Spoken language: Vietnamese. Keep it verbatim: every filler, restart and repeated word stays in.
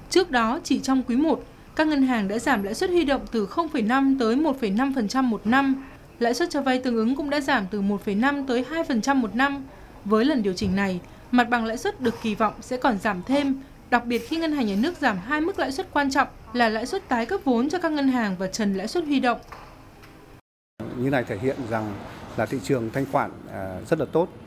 Trước đó, chỉ trong quý một, các ngân hàng đã giảm lãi suất huy động từ không phẩy năm tới một phẩy năm phần trăm một năm. Lãi suất cho vay tương ứng cũng đã giảm từ một phẩy năm tới hai phần trăm một năm. Với lần điều chỉnh này, mặt bằng lãi suất được kỳ vọng sẽ còn giảm thêm, đặc biệt khi Ngân hàng Nhà nước giảm hai mức lãi suất quan trọng là lãi suất tái cấp vốn cho các ngân hàng và trần lãi suất huy động. Như này thể hiện rằng là thị trường thanh khoản rất là tốt.